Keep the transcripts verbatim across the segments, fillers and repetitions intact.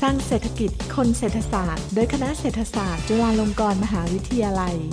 ลังเศรษฐกิจคนเศรษฐศาสตร์โดยคณะเศรษฐศาสตร์จุฬาลงกรณ์มหาวิทยาลัย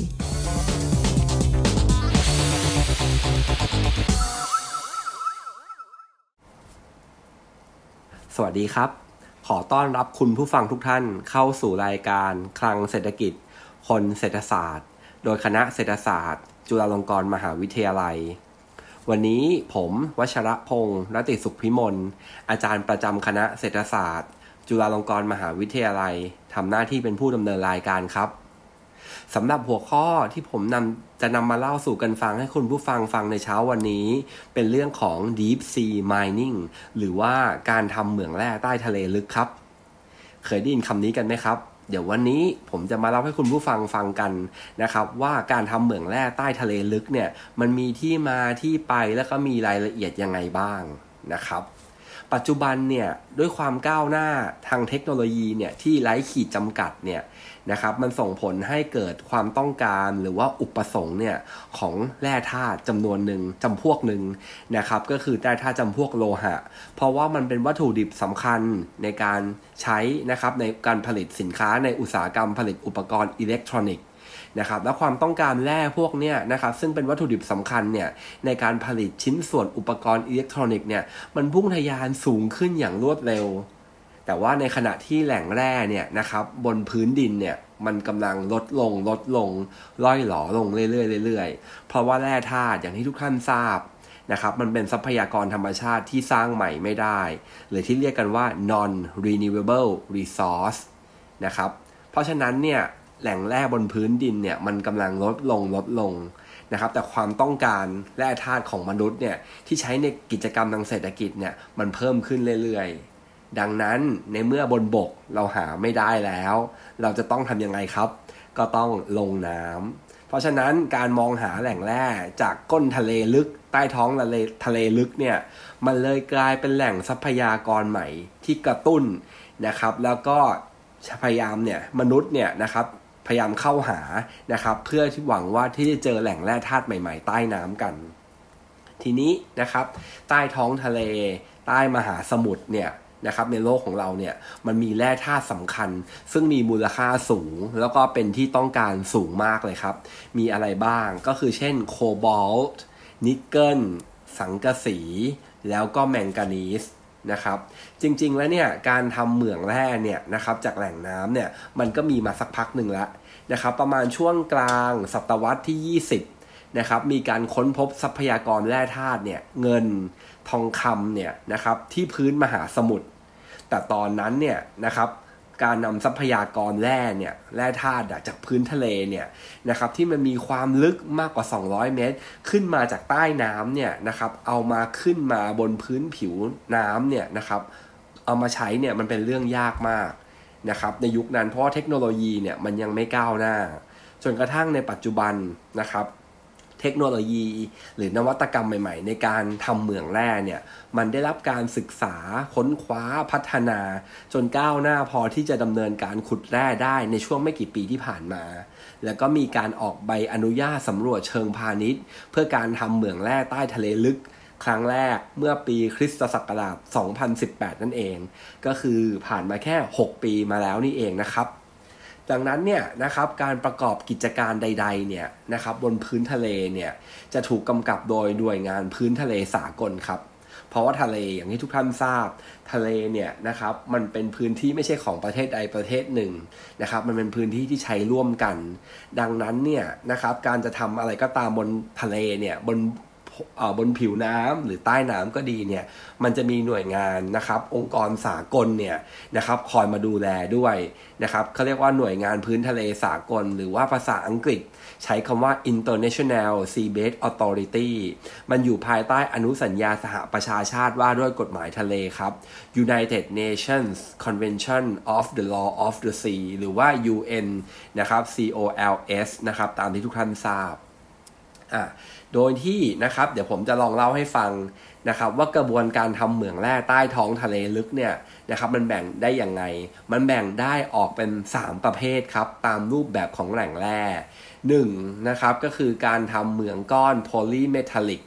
สวัสดีครับขอต้อนรับคุณผู้ฟังทุกท่านเข้าสู่รายการคลังเศรษฐกิจคนเศรษฐศาสตร์โดยคณะเศรษฐศาสตร์จุฬาลงกรณ์มหาวิทยาลัยวันนี้ผมวชรพงษ์รติสุขพิมลอาจารย์ประจำคณะเศรษฐศาสตร์จุฬาลงกรณ์มหาวิทยาลัยทำหน้าที่เป็นผู้ดำเนินรายการครับสำหรับหัวข้อที่ผมนำจะนำมาเล่าสู่กันฟังให้คุณผู้ฟังฟังในเช้าวันนี้เป็นเรื่องของ Deep Sea Mining หรือว่าการทำเหมืองแร่ใต้ทะเลลึกครับเคยได้ยินคำนี้กันไหมครับเดี๋ยววันนี้ผมจะมาเล่าให้คุณผู้ฟังฟังกันนะครับว่าการทำเหมืองแร่ใต้ทะเลลึกเนี่ยมันมีที่มาที่ไปแล้วก็มีรายละเอียดยังไงบ้างนะครับปัจจุบันเนี่ยด้วยความก้าวหน้าทางเทคโนโลยีเนี่ยที่ไร้ขีดจำกัดเนี่ยนะครับมันส่งผลให้เกิดความต้องการหรือว่าอุปสงค์เนี่ยของแร่ธาตุจำนวนหนึ่งจำพวกหนึ่งนะครับก็คือแร่ธาตุจำพวกโลหะเพราะว่ามันเป็นวัตถุดิบสำคัญในการใช้นะครับในการผลิตสินค้าในอุตสาหกรรมผลิตอุปกรณ์อิเล็กทรอนิกส์นะครับและความต้องการแร่พวกเนี้ยนะครับซึ่งเป็นวัตถุดิบสำคัญเนี่ยในการผลิตชิ้นส่วนอุปกรณ์อิเล็กทรอนิกส์เนี่ยมันพุ่งทะยานสูงขึ้นอย่างรวดเร็วแต่ว่าในขณะที่แหล่งแร่เนี่ยนะครับบนพื้นดินเนี่ยมันกำลังลดลงลดลงล่อยหลอลงเรื่อยๆเรื่อยๆเพราะว่าแร่ธาตุอย่างที่ทุกท่านทราบนะครับมันเป็นทรัพยากรธรรมชาติที่สร้างใหม่ไม่ได้หรือที่เรียกกันว่า non renewable resource นะครับเพราะฉะนั้นเนี่ยแหล่งแร่บนพื้นดินเนี่ยมันกำลังลดลงลดลงนะครับแต่ความต้องการแร่ธาตุของมนุษย์เนี่ยที่ใช้ในกิจกรรมทางเศรษฐกิจเนี่ยมันเพิ่มขึ้นเรื่อยๆดังนั้นในเมื่อบนบกเราหาไม่ได้แล้วเราจะต้องทำยังไงครับก็ต้องลงน้ำเพราะฉะนั้นการมองหาแหล่งแร่จากก้นทะเลลึกใต้ท้องทะเลทะเลลึกเนี่ยมันเลยกลายเป็นแหล่งทรัพยากรใหม่ที่กระตุ้นนะครับแล้วก็พยายามเนี่ยมนุษย์เนี่ยนะครับพยายามเข้าหานะครับเพื่อที่หวังว่าที่จะเจอแหล่งแร่ธาตุใหม่ๆใต้น้ำกันทีนี้นะครับใต้ท้องทะเลใต้มหาสมุทรเนี่ยนะครับในโลกของเราเนี่ยมันมีแร่ธาตุสำคัญซึ่งมีมูลค่าสูงแล้วก็เป็นที่ต้องการสูงมากเลยครับมีอะไรบ้างก็คือเช่นโคบอลต์นิกเกิลสังกะสีแล้วก็แมงกานีสนะครับจริงๆแล้วเนี่ยการทำเหมืองแร่เนี่ยนะครับจากแหล่งน้ำเนี่ยมันก็มีมาสักพักหนึ่งแล้วนะครับประมาณช่วงกลางศตวรรษที่ยี่สิบนะครับมีการค้นพบทรัพยากรแร่ธาตุเนี่ยเงินทองคำเนี่ยนะครับที่พื้นมหาสมุทรแต่ตอนนั้นเนี่ยนะครับการนำทรัพยากรแร่เนี่ยแร่ธาตุจากพื้นทะเลเนี่ยนะครับที่มันมีความลึกมากกว่าสองร้อยเมตรขึ้นมาจากใต้น้ำเนี่ยนะครับเอามาขึ้นมาบนพื้นผิวน้ำเนี่ยนะครับเอามาใช้เนี่ยมันเป็นเรื่องยากมากนะครับในยุคนั้นเพราะเทคโนโลยีเนี่ยมันยังไม่ก้าวหน้าจนกระทั่งในปัจจุบันนะครับเทคโนโลยีหรือนวัตกรรมใหม่ๆในการทำเหมืองแร่เนี่ยมันได้รับการศึกษาค้นคว้าพัฒนาจนก้าวหน้าพอที่จะดำเนินการขุดแร่ได้ในช่วงไม่กี่ปีที่ผ่านมาแล้วก็มีการออกใบอนุญาตสำรวจเชิงพาณิชย์เพื่อการทำเหมืองแร่ใต้ทะเลลึกครั้งแรกเมื่อปีคริสตศักราชสองพันสิบแปดนั่นเองก็คือผ่านมาแค่หกปีมาแล้วนี่เองนะครับดังนั้นเนี่ยนะครับการประกอบกิจการใดๆเนี่ยนะครับบนพื้นทะเลเนี่ยจะถูกกำกับโดยหน่วยงานพื้นทะเลสากลครับเพราะว่าทะเลอย่างที่ทุกท่านทราบทะเลเนี่ยนะครับมันเป็นพื้นที่ไม่ใช่ของประเทศใดประเทศหนึ่งนะครับมันเป็นพื้นที่ที่ใช้ร่วมกันดังนั้นเนี่ยนะครับการจะทำอะไรก็ตามบนทะเลเนี่ยบนบนผิวน้ำหรือใต้น้ำก็ดีเนี่ยมันจะมีหน่วยงานนะครับองค์กรสากลเนี่ยนะครับคอยมาดูแลด้วยนะครับเขาเรียกว่าหน่วยงานพื้นทะเลสากลหรือว่าภาษาอังกฤษใช้คำว่า International Seabed Authority มันอยู่ภายใต้อนุสัญญาสหประชาชาติว่าด้วยกฎหมายทะเลครับ United Nations Convention of the Law of the Sea หรือว่า ยู เอ็น นะครับ ซี โอ แอล เอส นะครับตามที่ทุกท่านทราบอ่ะโดยที่นะครับเดี๋ยวผมจะลองเล่าให้ฟังนะครับว่ากระบวนการทำเหมืองแร่ใต้ท้องทะเลลึกเนี่ยนะครับมันแบ่งได้ยังไงมันแบ่งได้ออกเป็นสามประเภทครับตามรูปแบบของแหล่งแร่หนึ่งนะครับก็คือการทำเหมืองก้อนโพลีเมทัลลิก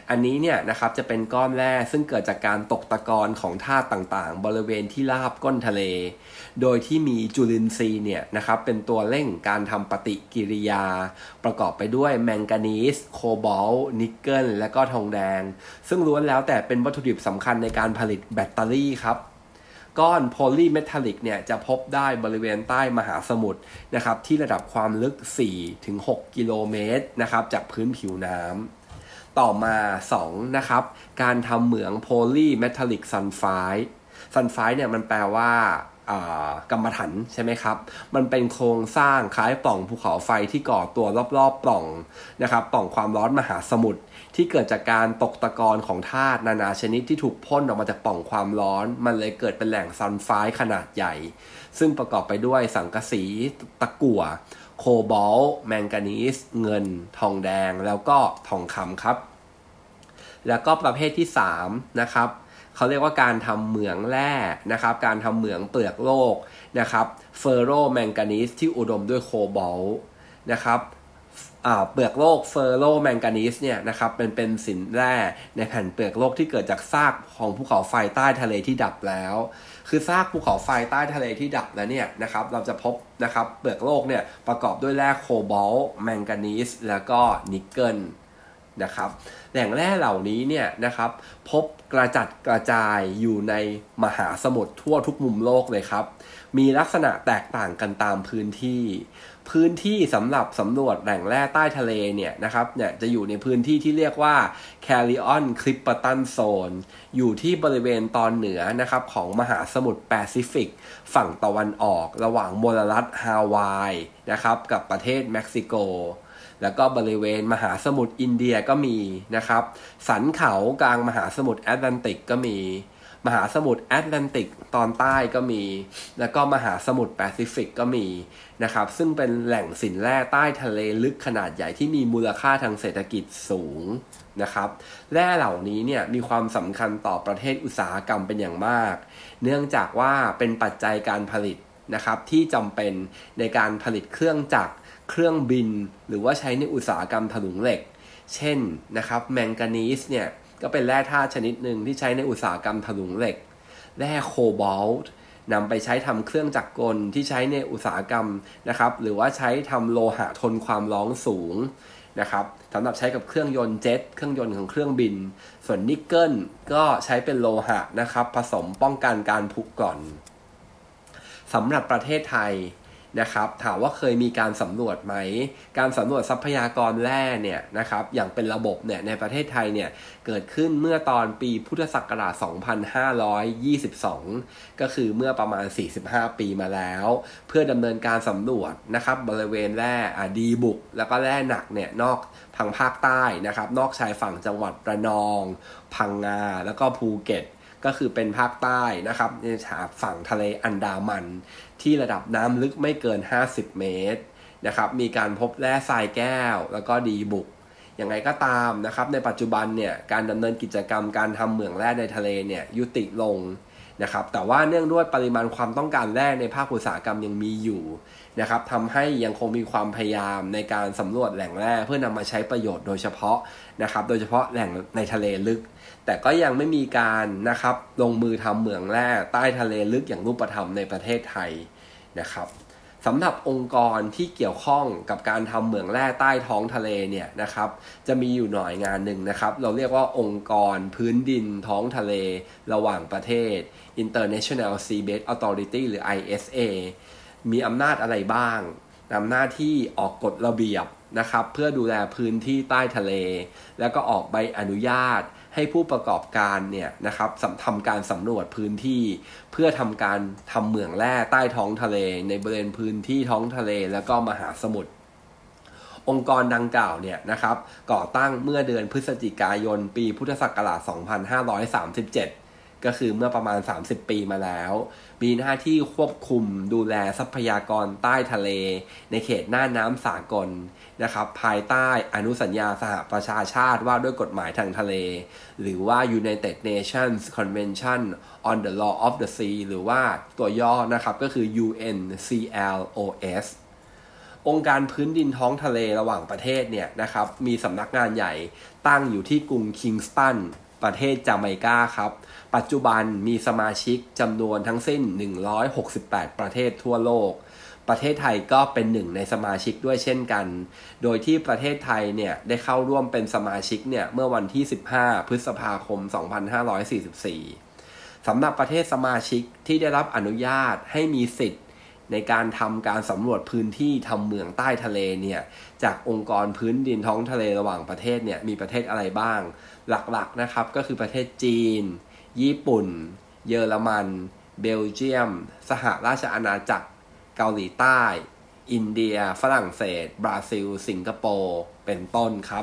อันนี้เนี่ยนะครับจะเป็นก้อนแร่ซึ่งเกิดจากการตกตะกอนของธาตุต่างๆบริเวณที่ราบก้นทะเลโดยที่มีจุลินทรีย์เนี่ยนะครับเป็นตัวเร่งการทำปฏิกิริยาประกอบไปด้วยแมงกานีสโคบอลต์นิกเกิลและก็ทองแดงซึ่งล้วนแล้วแต่เป็นวัตถุดิบสำคัญในการผลิตแบตเตอรี่ครับก้อนโพลีเมทัลลิกเนี่ยจะพบได้บริเวณใต้มหาสมุทรนะครับที่ระดับความลึก สี่ถึงหก กิโลเมตรนะครับจากพื้นผิวน้ำต่อมาสองนะครับการทำเหมืองโพลีเมทัลลิกซัลไฟด์ซัลไฟด์เนี่ยมันแปลว่ากำมะถันใช่ไหมครับมันเป็นโครงสร้างคล้ายปล่องภูเขาไฟที่ก่อตัวรอบๆปล่องนะครับปล่องความร้อนมหาสมุทรที่เกิดจากการตกตะกอนของธาตุนานาชนิดที่ถูกพ่นออกมาจากปล่องความร้อนมันเลยเกิดเป็นแหล่งซัลไฟด์ขนาดใหญ่ซึ่งประกอบไปด้วยสังกะสีตะกั่วโคบอลต์แมงกานีสเงินทองแดงแล้วก็ทองคำครับแล้วก็ประเภทที่สามนะครับเขาเรียกว่าการทำเหมืองแร่นะครับการทำเหมืองเปลือกโลกนะครับเฟอโรแมงกานีสที่อุดมด้วยโคบอลต์นะครับเปลือกโลกเฟอโรแมงกานีสเนี่ยนะครับเป็นเป็นสินแร่ในแผ่นเปลือกโลกที่เกิดจากซากของภูเขาไฟใต้ทะเลที่ดับแล้วคือซากภูเขาไฟใต้ทะเลที่ดับแล้วเนี่ยนะครับเราจะพบนะครับเปลือกโลกเนี่ยประกอบด้วยแร่โคบอลต์แมงกานีสแล้วก็นิกเกิลนะครับแหล่งแร่เหล่านี้เนี่ยนะครับพบกระจัดกระจายอยู่ในมหาสมุทรทั่วทุกมุมโลกเลยครับมีลักษณะแตกต่างกันตามพื้นที่พื้นที่สำหรับสำรวจแหล่งแร่ใต้ทะเลเนี่ยนะครับเนี่ยจะอยู่ในพื้นที่ที่เรียกว่า Carillon Clipperton Zone อยู่ที่บริเวณตอนเหนือนะครับของมหาสมุทรแปซิฟิกฝั่งตะวันออกระหว่างมลรัฐฮาวายนะครับกับประเทศเม็กซิโกแล้วก็บริเวณมหาสมุทรอินเดียก็มีนะครับสันเขากลางมหาสมุทรแอตแลนติกก็มีมหาสมุทรแอตแลนติกตอนใต้ก็มีแล้วก็มหาสมุทรแปซิฟิกก็มีนะครับซึ่งเป็นแหล่งสินแร่ใต้ทะเลลึกขนาดใหญ่ที่มีมูลค่าทางเศรษฐกิจสูงนะครับแร่เหล่านี้เนี่ยมีความสำคัญต่อประเทศอุตสาหกรรมเป็นอย่างมากเนื่องจากว่าเป็นปัจจัยการผลิตนะครับที่จำเป็นในการผลิตเครื่องจักรเครื่องบินหรือว่าใช้ในอุตสาหกรรมถลุงเหล็กเช่นนะครับแมงกานีสเนี่ยก็เป็นแร่ธาตุชนิดหนึ่งที่ใช้ในอุตสาหกรรมถลุงเหล็กแร่โคบอลต์นำไปใช้ทำเครื่องจักรกลที่ใช้ในอุตสาหกรรมนะครับหรือว่าใช้ทำโลหะทนความร้อนสูงนะครับสำหรับใช้กับเครื่องยนต์เจ็ตเครื่องยนต์ของเครื่องบินส่วนนิกเกิลก็ใช้เป็นโลหะนะครับผสมป้องกันการผุกร่อนสำหรับประเทศไทยนะครับถามว่าเคยมีการสำรวจไหมการสำรวจทรัพยากรแร่เนี่ยนะครับอย่างเป็นระบบเนี่ยในประเทศไทยเนี่ยเกิดขึ้นเมื่อตอนปีพุทธศักราชสองพันห้าร้อยยี่สิบสองก็คือเมื่อประมาณสี่สิบห้าปีมาแล้วเพื่อดำเนินการสำรวจนะครับบริเวณแร่ดีบุกแล้วก็แร่หนักเนี่ยนอกทางภาคใต้นะครับนอกชายฝั่งจังหวัดระนองพังงาแล้วก็ภูเก็ตก็คือเป็นภาคใต้นะครับในฝั่งทะเลอันดามันที่ระดับน้ำลึกไม่เกินห้าสิบเมตรนะครับมีการพบแร่ทรายแก้วแล้วก็ดีบุกอย่างไรก็ตามนะครับในปัจจุบันเนี่ยการดำเนินกิจกรรมการทำเหมืองแร่ในทะเลเนี่ยยุติลงนะครับแต่ว่าเนื่องด้วยปริมาณความต้องการแร่ในภาคอุตสาหกรรมยังมีอยู่นะครับทำให้ยังคงมีความพยายามในการสำรวจแหล่งแร่เพื่อนำมาใช้ประโยชน์โดยเฉพาะนะครับโดยเฉพาะแหล่งในทะเลลึกแต่ก็ยังไม่มีการนะครับลงมือทำเหมืองแร่ใต้ทะเลลึกอย่างรูปธรรมในประเทศไทยนะครับสำหรับองค์กรที่เกี่ยวข้องกับการทำเหมืองแร่ใต้ท้องทะเลเนี่ยนะครับจะมีอยู่หน่วยงานหนึ่งนะครับเราเรียกว่าองค์กรพื้นดินท้องทะเลระหว่างประเทศ International Seabed Authority หรือ ไอ เอส เอ มีอำนาจอะไรบ้างนำหน้าที่ออกกฎระเบียบนะครับเพื่อดูแลพื้นที่ใต้ทะเลแล้วก็ออกใบอนุญาตให้ผู้ประกอบการเนี่ยนะครับทำการสำรวจพื้นที่เพื่อทำการทำเหมืองแร่ใต้ท้องทะเลในบริเวณพื้นที่ท้องทะเลแล้วก็มหาสมุทรองค์กรดังกล่าวเนี่ยนะครับก่อตั้งเมื่อเดือนพฤศจิกายนปีพุทธศักราชสองพันห้าร้อยสามสิบเจ็ดก็คือเมื่อประมาณสามสิบปีมาแล้วมีหน้าที่ควบคุมดูแลทรัพยากรใต้ทะเลในเขตน่านน้ำสากลนะครับภายใต้อนุสัญญาสหประชาชาติว่าด้วยกฎหมายทางทะเลหรือว่า United Nations Convention on the Law of the Sea หรือว่าตัวย่อนะครับก็คือ ยู เอ็น ซี แอล โอ เอสองค์การพื้นดินท้องทะเลระหว่างประเทศเนี่ยนะครับมีสำนักงานใหญ่ตั้งอยู่ที่กรุงคิงสตันประเทศจาเมกาครับปัจจุบันมีสมาชิกจำนวนทั้งสิ้นหนึ่งร้อยหกสิบแปดประเทศทั่วโลกประเทศไทยก็เป็นหนึ่งในสมาชิกด้วยเช่นกันโดยที่ประเทศไทยเนี่ยได้เข้าร่วมเป็นสมาชิกเนี่ยเมื่อวันที่สิบห้าพฤษภาคมสองพันห้าร้อยสี่สิบสี่สำหรับประเทศสมาชิกที่ได้รับอนุญาตให้มีสิทธิ์ในการทำการสำรวจพื้นที่ทำเหมืองใต้ทะเลเนี่ยจากองค์กรพื้นดินท้องทะเลระหว่างประเทศเนี่ยมีประเทศอะไรบ้างหลักๆนะครับก็คือประเทศจีนญี่ปุ่นเยอรมันเบลเยียมสหราชอาณาจักรเกาหลีใต้อินเดียฝรั่งเศสบราซิลสิงคโปร์เป็นต้นครับ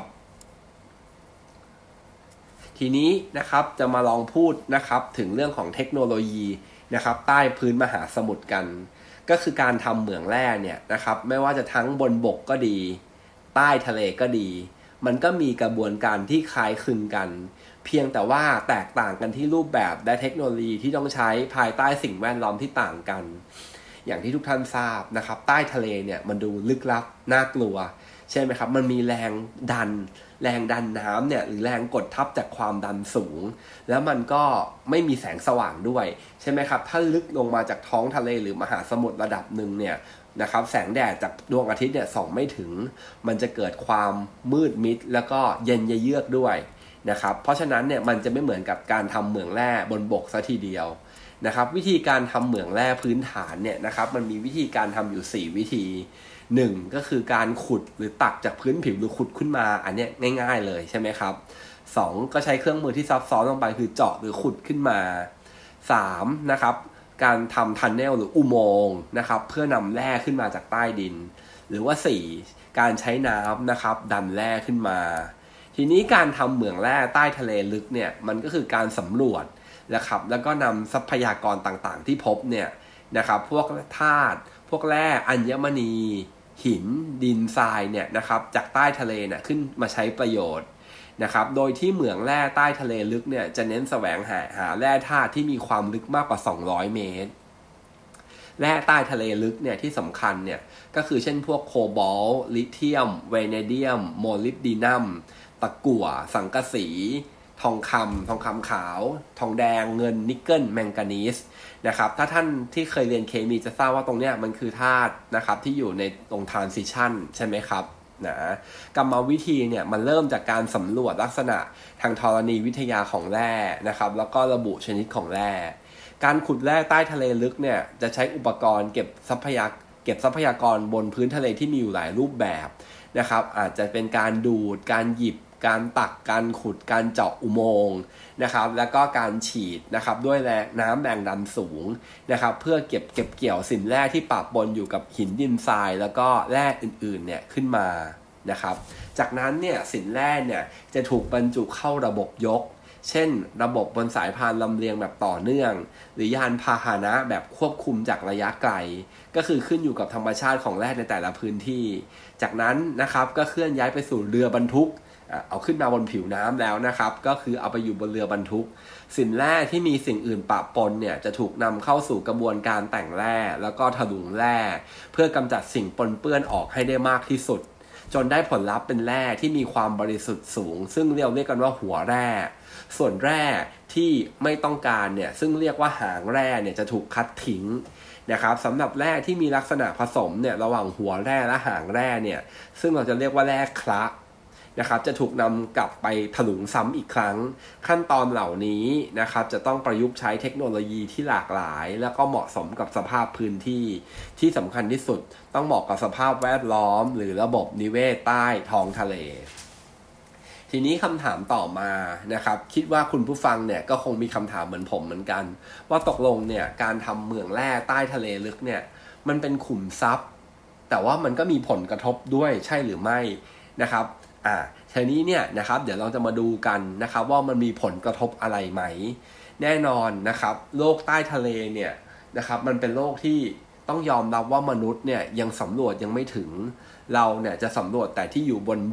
ทีนี้นะครับจะมาลองพูดนะครับถึงเรื่องของเทคโนโลยีนะครับใต้พื้นมหาสมุทรกันก็คือการทำเหมืองแร่เนี่ยนะครับไม่ว่าจะทั้งบนบกก็ดีใต้ทะเลก็ดีมันก็มีกระบวนการที่คล้ายคลึงกันเพียงแต่ว่าแตกต่างกันที่รูปแบบและเทคโนโลยีที่ต้องใช้ภายใต้สิ่งแวดล้อมที่ต่างกันอย่างที่ทุกท่านทราบนะครับใต้ทะเลเนี่ยมันดูลึกลับน่ากลัวใช่ไหมครับมันมีแรงดันแรงดันน้ำเนี่ยหรือแรงกดทับจากความดันสูงแล้วมันก็ไม่มีแสงสว่างด้วยใช่ไหมครับถ้าลึกลงมาจากท้องทะเลหรือมหาสมุทรระดับหนึ่งเนี่ยนะครับแสงแดดจากดวงอาทิตย์เนี่ยส่องไม่ถึงมันจะเกิดความมืดมิดแล้วก็เย็นเยือกด้วยนะครับเพราะฉะนั้นเนี่ยมันจะไม่เหมือนกับการทำเหมืองแร่บนบกซะทีเดียวนะครับวิธีการทำเหมืองแร่พื้นฐานเนี่ยนะครับมันมีวิธีการทำอยู่สี่วิธีหนึ่งก็คือการขุดหรือตักจากพื้นผิวหรือขุดขึ้นมาอันนี้ง่ายๆเลยใช่ไหมครับสองก็ใช้เครื่องมือที่ซับซ้อนลงไปคือเจาะหรือขุดขึ้นมาสามนะครับการทำทันเนลหรืออุโมงค์นะครับเพื่อนำแร่ขึ้นมาจากใต้ดินหรือว่าสี่การใช้น้ำนะครับดันแร่ขึ้นมาทีนี้การทำเหมืองแร่ใต้ทะเลลึกเนี่ยมันก็คือการสำรวจนะครับแล้วก็นำทรัพยากรต่างๆที่พบเนี่ยนะครับพวกธาตุพวกแร่อัญมณีหินดินทรายเนี่ยนะครับจากใต้ทะเลเนี่ยขึ้นมาใช้ประโยชน์นะครับโดยที่เหมืองแร่ใต้ทะเลลึกเนี่ยจะเน้นแสวงหาหาแร่ธาตุที่มีความลึกมากกว่าสองร้อยเมตรแร่ใต้ทะเลลึกเนี่ยที่สำคัญเนี่ยก็คือเช่นพวกโคบอลต์ลิเธียมเวเนเดียมโมลิบดีนัมตะกั่วสังกะสีทองคำทองคำขาวทองแดงเงินนิกเกิลแมงกานีสนะครับถ้าท่านที่เคยเรียนเคมีจะทราบว่าตรงเนี้ยมันคือธาตุนะครับที่อยู่ในตรง transition ใช่ไหมครับนะกรรมวิธีเนี่ยมันเริ่มจากการสำรวจลักษณะทางธรณีวิทยาของแร่นะครับแล้วก็ระบุชนิดของแร่การขุดแร่ใต้ทะเลลึกเนี่ยจะใช้อุปกรณ์เก็บทรัพยากรเก็บทรัพยากรบนพื้นทะเลที่มีอยู่หลายรูปแบบนะครับอาจจะเป็นการดูดการหยิบการตักการขุดการเจาะอุโมงค์นะครับแล้วก็การฉีดนะครับด้วยแรงน้ำแรงดันสูงนะครับเพื่อเก็บเก็บเกี่ยวสินแร่ที่ปะปนอยู่กับหินดินทรายแล้วก็แร่อื่นๆเนี่ยขึ้นมานะครับจากนั้นเนี่ยสินแร่เนี่ยจะถูกบรรจุเข้าระบบยกเช่นระบบบนสายพานลำเลียงแบบต่อเนื่องหรือยานพาหนะแบบควบคุมจากระยะไกลก็คือขึ้นอยู่กับธรรมชาติของแร่ในแต่ละพื้นที่จากนั้นนะครับก็เคลื่อนย้ายไปสู่เรือบรรทุกเอาขึ้นมาบนผิวน้ำแล้วนะครับก็คือเอาไปอยู่บนเรือบรรทุกสินแร่ที่มีสิ่งอื่นปะปนเนี่ยจะถูกนำเข้าสู่กระบวนการแต่งแร่แล้วก็ถลุงแร่เพื่อกำจัดสิ่งปนเปื้อนออกให้ได้มากที่สุดจนได้ผลลัพธ์เป็นแร่ที่มีความบริสุทธิ์สูงซึ่งเรียกเรียกกันว่าหัวแร่ส่วนแร่ที่ไม่ต้องการเนี่ยซึ่งเรียกว่าหางแร่เนี่ยจะถูกคัดทิ้งนะครับสำหรับแร่ที่มีลักษณะผสมเนี่ยระหว่างหัวแร่และหางแร่เนี่ยซึ่งเราจะเรียกว่าแร่คละนะครับจะถูกนำกลับไปถลุงซ้ำอีกครั้งขั้นตอนเหล่านี้นะครับจะต้องประยุกต์ใช้เทคโนโลยีที่หลากหลายแล้วก็เหมาะสมกับสภาพพื้นที่ที่สำคัญที่สุดต้องเหมาะกับสภาพแวดล้อมหรือระบบนิเวศใต้ท้องทะเลทีนี้คำถามต่อมานะครับคิดว่าคุณผู้ฟังเนี่ยก็คงมีคำถามเหมือนผมเหมือนกันว่าตกลงเนี่ยการทำเหมืองแร่ใต้ทะเลลึกเนี่ยมันเป็นขุมทรัพย์แต่ว่ามันก็มีผลกระทบด้วยใช่หรือไม่นะครับอ่าทีนี้เนี่ยนะครับเดี๋ยวเราจะมาดูกันนะครับว่ามันมีผลกระทบอะไรไหมแน่นอนนะครับโลกใต้ทะเลเนี่ยนะครับมันเป็นโลกที่ต้องยอมรับว่ามนุษย์เนี่ยยังสำรวจยังไม่ถึงเราเนี่ยจะสำรวจแต่ที่อยู่บนบก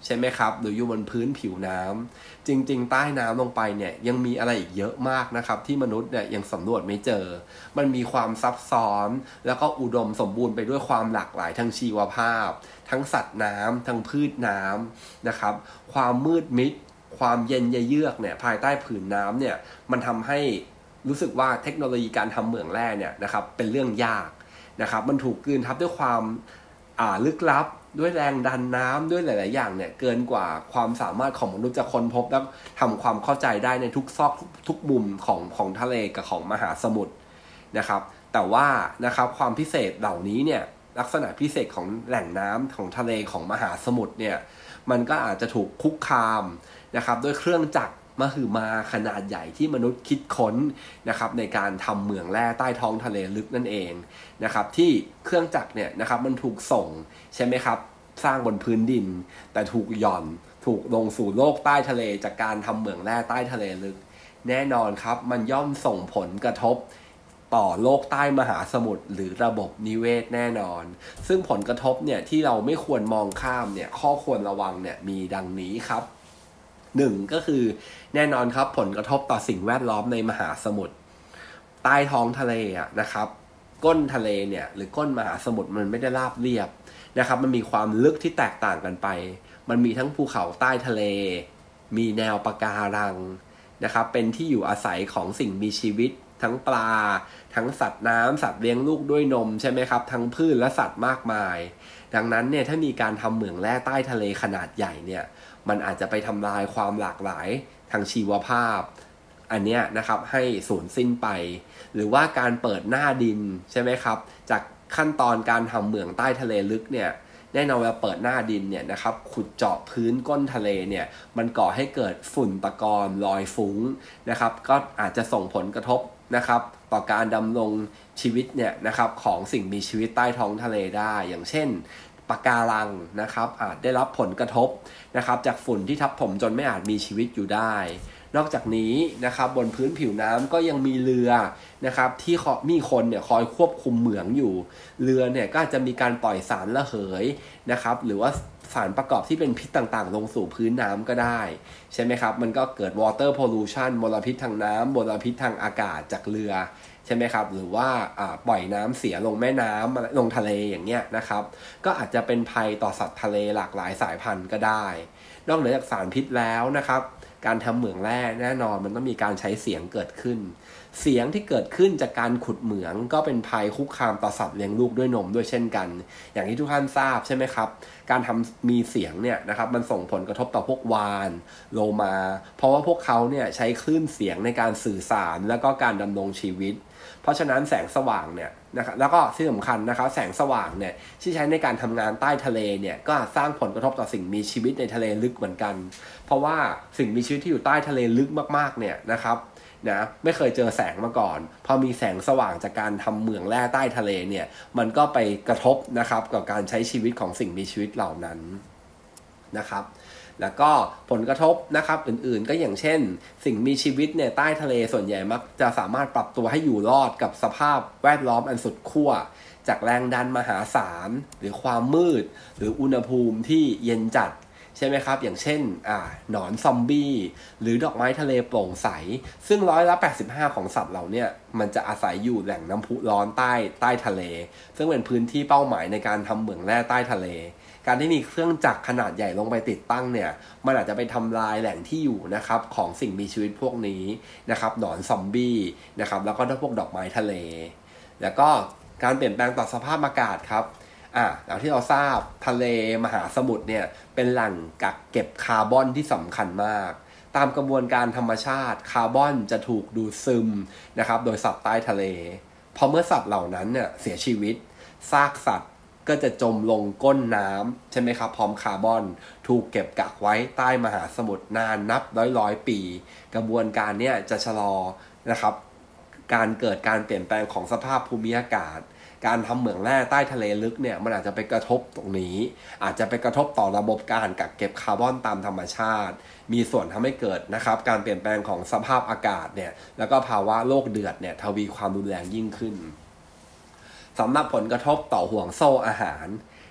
ใช่ไหมครับหรืออยู่บนพื้นผิวน้ำจริงๆใต้น้ำลงไปเนี่ยยังมีอะไรอีกเยอะมากนะครับที่มนุษย์เนี่ยยังสำรวจไม่เจอมันมีความซับซ้อนแล้วก็อุดมสมบูรณ์ไปด้วยความหลากหลายทางชีวภาพทั้งสัตว์น้ำทั้งพืชน้ำนะครับความมืดมิดความเย็นเยือกเนี่ยภายใต้ผืนน้ำเนี่ยมันทำให้รู้สึกว่าเทคโนโลยีการทำเหมืองแร่เนี่ยนะครับเป็นเรื่องยากนะครับมันถูกกลืนทับด้วยความอ่าลึกลับด้วยแรงดันน้ำด้วยหลายๆอย่างเนี่ยเกินกว่าความสามารถของมนุษย์จะค้นพบและทำความเข้าใจได้ในทุกซอกทุกทุกมุมของของทะเลกับของมหาสมุทรนะครับแต่ว่านะครับความพิเศษเหล่านี้เนี่ยลักษณะพิเศษของแหล่งน้ำของทะเลของมหาสมุทรเนี่ยมันก็อาจจะถูกคุกคามนะครับด้วยเครื่องจักรมหึมาขนาดใหญ่ที่มนุษย์คิดค้นนะครับในการทำเหมืองแร่ใต้ท้องทะเลลึกนั่นเองนะครับที่เครื่องจักรเนี่ยนะครับมันถูกส่งใช่ไหมครับสร้างบนพื้นดินแต่ถูกหย่อนถูกลงสู่โลกใต้ทะเลจากการทำเหมืองแร่ใต้ทะเลลึกแน่นอนครับมันย่อมส่งผลกระทบต่อโลกใต้มหาสมุทรหรือระบบนิเวศแน่นอนซึ่งผลกระทบเนี่ยที่เราไม่ควรมองข้ามเนี่ยข้อควรระวังเนี่ยมีดังนี้ครับหนึ่งก็คือแน่นอนครับผลกระทบต่อสิ่งแวดล้อมในมหาสมุทรใต้ท้องทะเลอ่ะนะครับก้นทะเลเนี่ยหรือก้นมหาสมุทรมันไม่ได้ราบเรียบนะครับมันมีความลึกที่แตกต่างกันไปมันมีทั้งภูเขาใต้ทะเลมีแนวปะการังนะครับเป็นที่อยู่อาศัยของสิ่งมีชีวิตทั้งปลาทั้งสัตว์น้ำสัตว์เลี้ยงลูกด้วยนมใช่ไหมครับทั้งพืชและสัตว์มากมายดังนั้นเนี่ยถ้ามีการทำเหมืองแร่ใต้ทะเลขนาดใหญ่เนี่ยมันอาจจะไปทำลายความหลากหลายทางชีวภาพอันเนี้ยนะครับให้สูญสิ้นไปหรือว่าการเปิดหน้าดินใช่ไหมครับจากขั้นตอนการทำเหมืองใต้ทะเลลึกเนี่ยแน่นอนเวลาเปิดหน้าดินเนี่ยนะครับขุดเจาะพื้นก้นทะเลเนี่ยมันก่อให้เกิดฝุ่นตะกอนลอยฟุ้งนะครับก็อาจจะส่งผลกระทบนะครับต่อการดำรงชีวิตเนี่ยนะครับของสิ่งมีชีวิตใต้ท้องทะเลได้อย่างเช่นปะการังนะครับอาจได้รับผลกระทบนะครับจากฝุ่นที่ทับถมจนไม่อาจมีชีวิตอยู่ได้นอกจากนี้นะครับบนพื้นผิวน้ำก็ยังมีเรือนะครับที่มีคนเนี่ยคอยควบคุมเหมืองอยู่เรือเนี่ยก็จะมีการปล่อยสารระเหยนะครับหรือว่าสารประกอบที่เป็นพิษต่างๆลงสู่พื้นน้ำก็ได้ใช่ไหมครับมันก็เกิด water pollution มลพิษทางน้ำมลพิษทางอากาศจากเรือใช่ไหมครับหรือว่าปล่อยน้ำเสียลงแม่น้ำลงทะเลอย่างเงี้ยนะครับก็อาจจะเป็นภัยต่อสัตว์ทะเลหลากหลายสายพันธุ์ก็ได้นอกเหนือจากสารพิษแล้วนะครับการทำเหมืองแร่แน่นอนมันต้องมีการใช้เสียงเกิดขึ้นเสียงที่เกิดขึ้นจากการขุดเหมืองก็เป็นภัยคุกคามต่อสัตว์เลี้ยงลูกด้วยนมด้วยเช่นกันอย่างที่ทุกท่านทราบใช่ไหมครับการทำมีเสียงเนี่ยนะครับมันส่งผลกระทบต่อพวกวาฬโลมาเพราะว่าพวกเขาเนี่ยใช้คลื่นเสียงในการสื่อสารแล้วก็การดำรงชีวิตเพราะฉะนั้นแสงสว่างเนี่ยนะครับแล้วก็ที่สำคัญนะครับแสงสว่างเนี่ยที่ใช้ในการทำงานใต้ทะเลเนี่ยก็สร้างผลกระทบต่อสิ่งมีชีวิตในทะเลลึกเหมือนกันเพราะว่าสิ่งมีชีวิตที่อยู่ใต้ทะเลลึกมากๆเนี่ยนะครับนะไม่เคยเจอแสงมาก่อนพอมีแสงสว่างจากการทำเหมืองแร่ใต้ทะเลเนี่ยมันก็ไปกระทบนะครับกับการใช้ชีวิตของสิ่งมีชีวิตเหล่านั้นนะครับแล้วก็ผลกระทบนะครับอื่นๆก็อย่างเช่นสิ่งมีชีวิตเนี่ยใต้ทะเลส่วนใหญ่มักจะสามารถปรับตัวให้อยู่รอดกับสภาพแวดล้อมอันสุดขั้วจากแรงดันมหาศาลหรือความมืดหรืออุณหภูมิที่เย็นจัดใช่ไหมครับอย่างเช่นอ่าหนอนซอมบี้หรือดอกไม้ทะเลโปร่งใสซึ่งร้อยละแปดสิบห้าของสัตว์เหล่านี้มันจะอาศัยอยู่แหล่งน้ำพุร้อนใต้ใต้ทะเลซึ่งเป็นพื้นที่เป้าหมายในการทำเหมืองแร่ใต้ทะเลการที่มีเครื่องจักรขนาดใหญ่ลงไปติดตั้งเนี่ยมันอาจจะไปทำลายแหล่งที่อยู่นะครับของสิ่งมีชีวิตพวกนี้นะครับหนอนซอมบี้นะครับแล้วก็พวกดอกไม้ทะเลแล้วก็การเปลี่ยนแปลงต่อสภาพอากาศครับอ่ะอย่างที่เราทราบทะเลมหาสมุทรเนี่ยเป็นแหล่งกักเก็บคาร์บอนที่สำคัญมากตามกระบวนการธรรมชาติคาร์บอนจะถูกดูดซึมนะครับโดยสัตว์ใต้ทะเลพอเมื่อสัตว์เหล่านั้นเนี่ยเสียชีวิตซากสัตว์ก็จะจมลงก้นน้ำใช่ไหมครับพร้อมคาร์บอนถูกเก็บกักไว้ใต้มหาสมุทรนานนับร้อยร้อยปีกระบวนการเนี่ยจะชะลอนะครับการเกิดการเปลี่ยนแปลงของสภาพภูมิอากาศการทำเหมืองแร่ใต้ทะเลลึกเนี่ยมันอาจจะไปกระทบตรงนี้อาจจะไปกระทบต่อระบบการกักเก็บคาร์บอนตามธรรมชาติมีส่วนทำให้เกิดนะครับการเปลี่ยนแปลงของสภาพอากาศเนี่ยแล้วก็ภาวะโลกเดือดเนี่ยทวีความรุนแรงยิ่งขึ้นสำหรับผลกระทบต่อห่วงโซ่อาหาร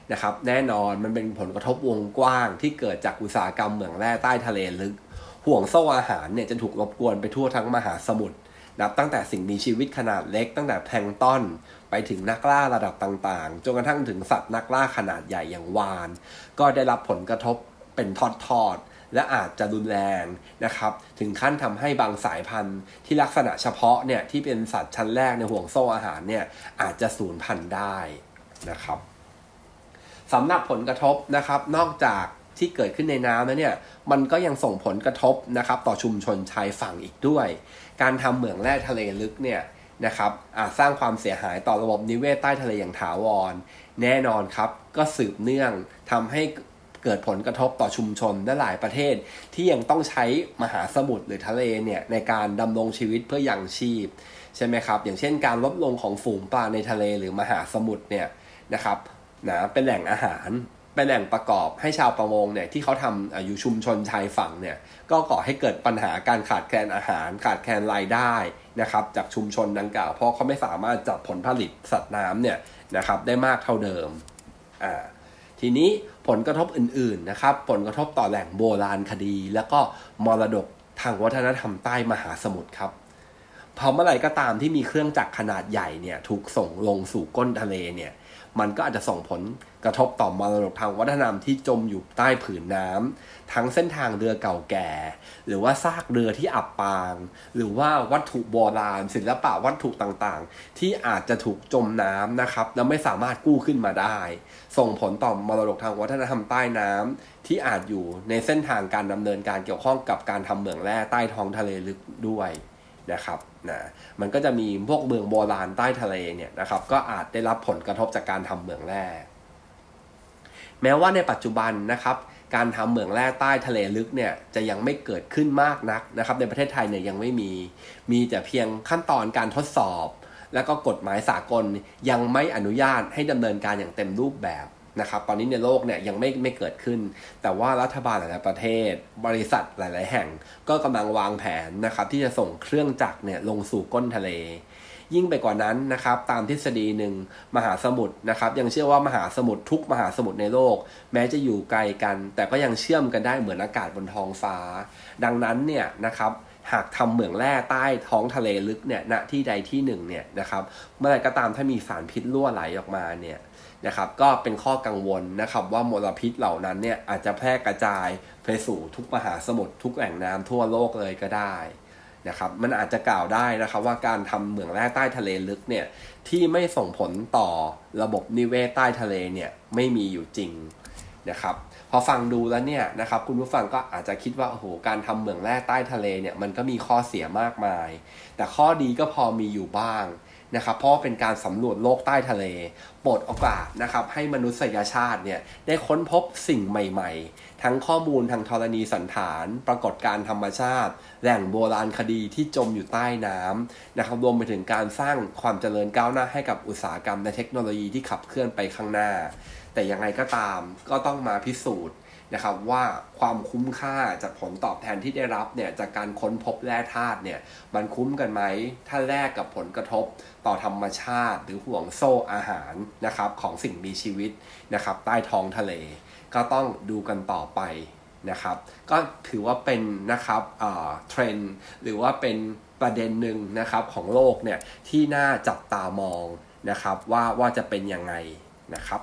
นะครับแน่นอนมันเป็นผลกระทบวงกว้างที่เกิดจากอุตสาหกรรมเหมืองแร่ใต้ทะเลลึกห่วงโซ่อาหารเนี่ยจะถูกรบกวนไปทั่วทั้งมหาสมุทรนับตั้งแต่สิ่งมีชีวิตขนาดเล็กตั้งแต่แพลงก์ต้นไปถึงนักล่าระดับต่างๆจนกระทั่งถึงสัตว์นักล่าขนาดใหญ่อย่างวาฬก็ได้รับผลกระทบเป็นทอดๆและอาจจะรุนแรงนะครับถึงขั้นทำให้บางสายพันธุ์ที่ลักษณะเฉพาะเนี่ยที่เป็นสัตว์ชั้นแรกในห่วงโซ่อาหารเนี่ยอาจจะสูญพันธุ์ได้นะครับสำหรับผลกระทบนะครับนอกจากที่เกิดขึ้นในน้ำแล้วเนี่ยมันก็ยังส่งผลกระทบนะครับต่อชุมชนชายฝั่งอีกด้วยการทำเหมืองแร่ทะเลลึกเนี่ยนะครับอาจสร้างความเสียหายต่อระบบนิเวศใต้ทะเลอย่างถาวรแน่นอนครับก็สืบเนื่องทำให้เกิดผลกระทบต่อชุมชนและหลายประเทศที่ยังต้องใช้มหาสมุทรหรือทะเลเนี่ยในการดำรงชีวิตเพื่อยังชีพใช่ไหมครับอย่างเช่นการลดลงของฝูงปลาในทะเลหรือมหาสมุทรเนี่ยนะครับนะเป็นแหล่งอาหารเป็นแหล่งประกอบให้ชาวประมงเนี่ยที่เขาทำอยู่ชุมชนชายฝั่งเนี่ยก็ก่อให้เกิดปัญหาการขาดแคลนอาหารขาดแคลนรายได้นะครับจากชุมชนดังกล่าวเพราะเขาไม่สามารถจับผลผลิตสัตว์น้ำเนี่ยนะครับได้มากเท่าเดิมอ่าทีนี้ผลกระทบอื่นๆนะครับผลกระทบต่อแหล่งโบราณคดีแล้วก็มรดกทางวัฒนธรรมใต้มหาสมุทรครับพอเมื่อไหร่ก็ตามที่มีเครื่องจักรขนาดใหญ่เนี่ยถูกส่งลงสู่ก้นทะเลเนี่ยมันก็อาจจะส่งผลกระทบต่อมรดกทางวัฒนธรรมที่จมอยู่ใต้ผืนน้ำทั้งเส้นทางเรือเก่าแก่หรือว่าซากเรือที่อับปางหรือว่าวัตถุโบราณศิลปะวัตถุต่างๆที่อาจจะถูกจมน้ำนะครับแล้วไม่สามารถกู้ขึ้นมาได้ส่งผลต่อมรดกทางวัฒนธรรมใต้น้ำที่อาจอยู่ในเส้นทางการดำเนินการเกี่ยวข้องกับการทำเหมืองแร่ใต้ท้องทะเลลึกด้วยนะครับนะมันก็จะมีพวกเมืองโบราณใต้ทะเลเนี่ยนะครับก็อาจได้รับผลกระทบจากการทำเหมืองแร่แม้ว่าในปัจจุบันนะครับการทำเหมืองแร่ใต้ทะเลลึกเนี่ยจะยังไม่เกิดขึ้นมากนักนะครับในประเทศไทยเนี่ยยังไม่มีมีแต่เพียงขั้นตอนการทดสอบแล้วก็กฎหมายสากลยังไม่อนุญาตให้ดำเนินการอย่างเต็มรูปแบบนะครับตอนนี้ในโลกเนี่ยยังไม่ไม่เกิดขึ้นแต่ว่ารัฐบาลหลายๆประเทศบริษัทหลายๆแห่งก็กำลังวางแผนนะครับที่จะส่งเครื่องจักรเนี่ยลงสู่ก้นทะเลยิ่งไปกว่านั้นนะครับตามทฤษฎีหนึ่งมหาสมุทรนะครับยังเชื่อว่ามหาสมุทรทุกมหาสมุทรในโลกแม้จะอยู่ไกลกันแต่ก็ยังเชื่อมกันได้เหมือนอากาศบนท้องฟ้าดังนั้นเนี่ยนะครับหากทำเหมืองแร่ใต้ท้องทะเลลึกเนี่ยณที่ใดที่หนึ่งเนี่ยนะครับเมื่อไหร่ก็ตามถ้ามีสารพิษรั่วไหลออกมาเนี่ยนะครับก็เป็นข้อกังวลนะครับว่ามลพิษเหล่านั้นเนี่ยอาจจะแพร่กระจายไปสู่ทุกมหาสมุทรทุกแหล่งน้ำทั่วโลกเลยก็ได้นะครับมันอาจจะกล่าวได้นะครับว่าการทำเหมืองแร่ใต้ทะเลลึกเนี่ยที่ไม่ส่งผลต่อระบบนิเวศใต้ทะเลเนี่ยไม่มีอยู่จริงนะครับพอฟังดูแล้วเนี่ยนะครับคุณผู้ฟังก็อาจจะคิดว่าโอ้โหการทำเหมืองแร่ใต้ทะเลเนี่ยมันก็มีข้อเสียมากมายแต่ข้อดีก็พอมีอยู่บ้างนะครับเพราะเป็นการสำรวจโลกใต้ทะเลเปิดโอกาสนะครับให้มนุษยชาติเนี่ยได้ค้นพบสิ่งใหม่ๆทั้งข้อมูลทางธรณีสันฐานปรากฏการณ์ธรรมชาติแหล่งโบราณคดีที่จมอยู่ใต้น้ำนะครับรวมไปถึงการสร้างความเจริญก้าวหน้าให้กับอุตสาหกรรมและเทคโนโลยีที่ขับเคลื่อนไปข้างหน้าแต่ยังไงก็ตามก็ต้องมาพิสูจน์นะครับว่าความคุ้มค่าจากผลตอบแทนที่ได้รับเนี่ยจากการค้นพบแร่ธาตุเนี่ยมันคุ้มกันไหมถ้าแลกกับผลกระทบต่อธรรมชาติหรือห่วงโซ่อาหารนะครับของสิ่งมีชีวิตนะครับใต้ท้องทะเลก็ต้องดูกันต่อไปนะครับก็ถือว่าเป็นนะครับเอ่อเทรนด์หรือว่าเป็นประเด็นหนึ่งนะครับของโลกเนี่ยที่น่าจับตามองนะครับว่าว่าจะเป็นยังไงนะครับ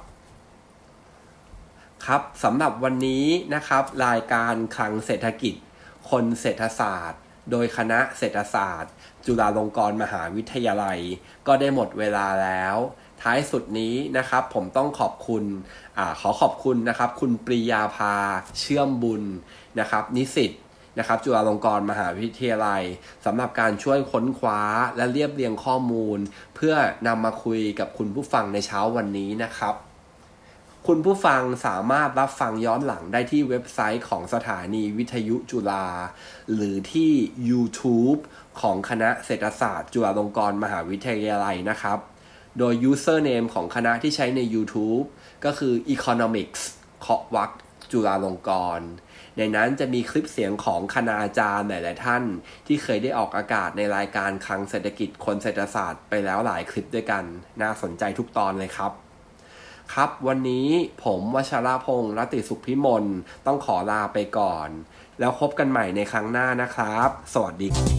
ครับสำหรับวันนี้นะครับรายการคลังเศรษฐกิจคนเศรษฐศาสตร์โดยคณะเศรษฐศาสตร์จุฬาลงกรณ์มหาวิทยาลัยก็ได้หมดเวลาแล้วท้ายสุดนี้นะครับผมต้องขอบคุณอ่าขอขอบคุณนะครับคุณปรียาภาเชื่อมบุญนะครับนิสิตนะครับจุฬาลงกรณ์มหาวิทยาลัยสำหรับการช่วยค้นคว้าและเรียบเรียงข้อมูลเพื่อนำมาคุยกับคุณผู้ฟังในเช้าวันนี้นะครับคุณผู้ฟังสามารถรับฟังย้อนหลังได้ที่เว็บไซต์ของสถานีวิทยุจุฬาหรือที่ YouTube ของคณะเศรษฐศาสตร์จุฬาลงกรณ์มหาวิทยาลัยนะครับโดย username ของคณะที่ใช้ใน YouTube ก็คือ Economics เคาะวรรคจุฬาลงกรณ์ในนั้นจะมีคลิปเสียงของคณาจารย์หลายๆท่านที่เคยได้ออกอากาศในรายการคลังเศรษฐกิจคนเศรษฐศาสตร์ไปแล้วหลายคลิปด้วยกันน่าสนใจทุกตอนเลยครับครับวันนี้ผมวชรพงษ์ รติสุขพิมลต้องขอลาไปก่อนแล้วพบกันใหม่ในครั้งหน้านะครับสวัสดี